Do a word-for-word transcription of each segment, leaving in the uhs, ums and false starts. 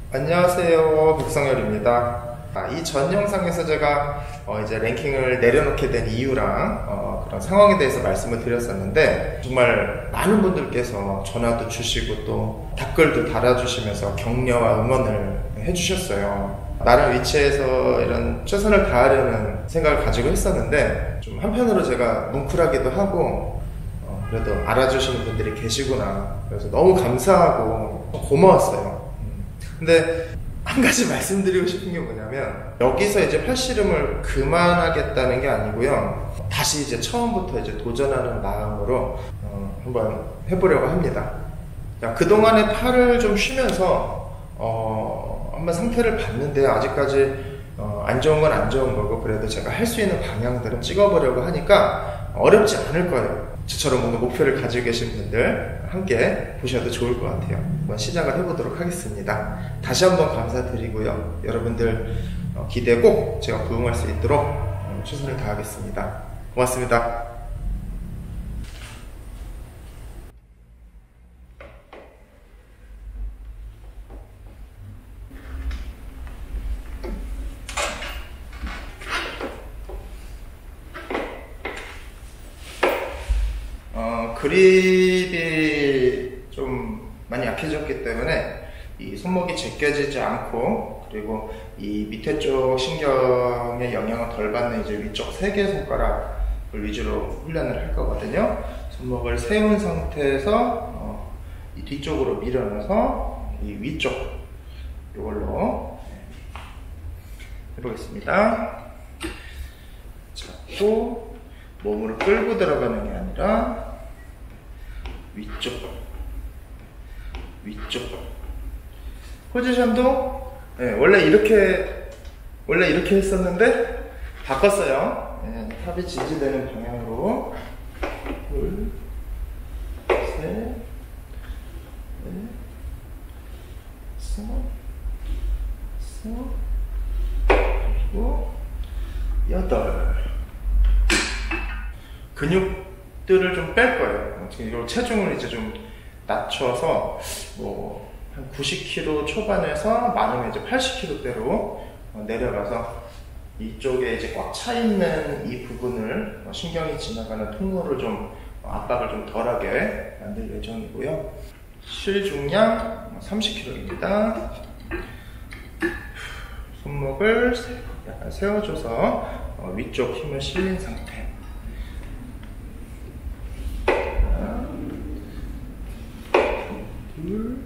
안녕하세요, 백성열입니다. 아, 이 전 영상에서 제가 어, 이제 랭킹을 내려놓게 된 이유랑 어, 그런 상황에 대해서 말씀을 드렸었는데, 정말 많은 분들께서 전화도 주시고 또 댓글도 달아주시면서 격려와 응원을 해주셨어요. 나름 위치에서 이런 최선을 다하려는 생각을 가지고 했었는데, 좀 한편으로 제가 뭉클하기도 하고 어, 그래도 알아주시는 분들이 계시구나, 그래서 너무 감사하고 고마웠어요. 근데 한 가지 말씀드리고 싶은 게 뭐냐면, 여기서 이제 팔씨름을 그만하겠다는 게 아니고요, 다시 이제 처음부터 이제 도전하는 마음으로 어, 한번 해보려고 합니다. 그동안에 팔을 좀 쉬면서 어, 한번 상태를 봤는데 아직까지 어, 안 좋은 건 안 좋은 거고, 그래도 제가 할 수 있는 방향들은 찍어보려고 하니까 어렵지 않을 거예요. 저처럼 뭔가 목표를 가지고 계신 분들 함께 보셔도 좋을 것 같아요. 한번 시작을 해보도록 하겠습니다. 다시 한번 감사드리고요, 여러분들 기대에 꼭 제가 부응할 수 있도록 최선을 다하겠습니다. 고맙습니다. 어, 그립이 좀 많이 약해졌기 때문에 이 손목이 제껴지지 않고, 그리고 이 밑에 쪽 신경의 영향을 덜 받는 이제 위쪽 세 개 손가락을 위주로 훈련을 할 거거든요. 손목을 세운 상태에서 어, 이 뒤쪽으로 밀어넣어서 이 위쪽 이걸로 해보겠습니다. 잡고 몸으로 끌고 들어가는 게 아니라 위쪽, 위쪽. 포지션도 네, 원래 이렇게 원래 이렇게 했었는데 바꿨어요. 네, 탑이 지지되는 방향으로 둘, 셋, 넷, 다섯, 여섯, 일곱, 여덟. 근육들을 좀 뺄 거예요. 이걸 체중을 이제 좀 낮춰서 뭐 한 구십 킬로그램 초반에서 많으면 이제 팔십 킬로그램대로 내려가서 이쪽에 이제 꽉 차 있는 이 부분을 신경이 지나가는 통로를 좀 압박을 좀 덜하게 만들 예정이고요. 실 중량 삼십 킬로그램입니다. 손목을 약간 세워줘서 위쪽 힘을 실린 상태. 둘,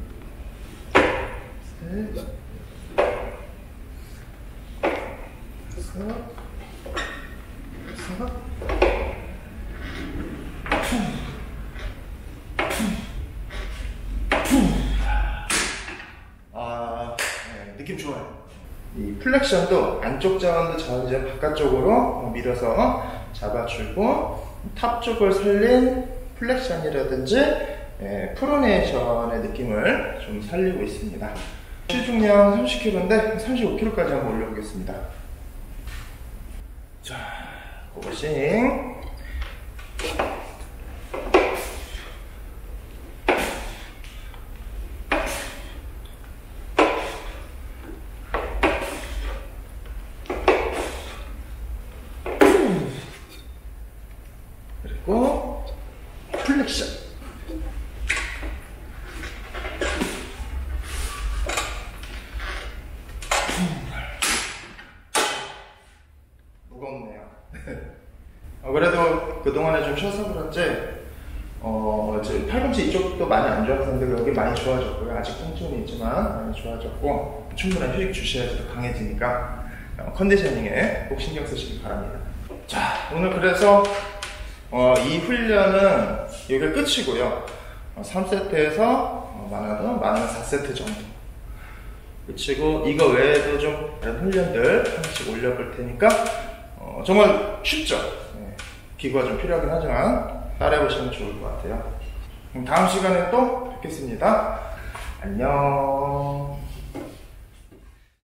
셋, 다섯, 여섯, 아, 네, 느낌 좋아요. 이 플렉션도 안쪽 자원도 자원제 바깥쪽으로 밀어서 잡아주고, 탑 쪽을 살린 플렉션이라든지 예, 프로네이션의 느낌을 좀 살리고 있습니다. 실중량 삼십 킬로그램인데 삼십오 킬로그램까지 한번 올려보겠습니다. 자, 고고싱. 그리고 플렉션. 무겁네요. 어, 그래도 그동안에 좀 쉬어서 그런지 어, 이제 팔꿈치 이쪽도 많이 안 좋았었는데 여기 많이 좋아졌고요. 아직 통증은 있지만 많이 좋아졌고, 충분한 휴식 주셔야지 더 강해지니까 어, 컨디셔닝에 꼭 신경 쓰시기 바랍니다. 자, 오늘 그래서 어, 이 훈련은 여기 끝이고요. 어, 삼 세트에서 어, 많아도 많으면 사 세트 정도 끝이고, 이거 외에도 좀 다른 훈련들 하나씩 올려볼 테니까 어, 정말 쉽죠? 네, 기구가 좀 필요하긴 하지만 따라해보시면 좋을 것 같아요. 그럼 다음 시간에 또 뵙겠습니다. 안녕.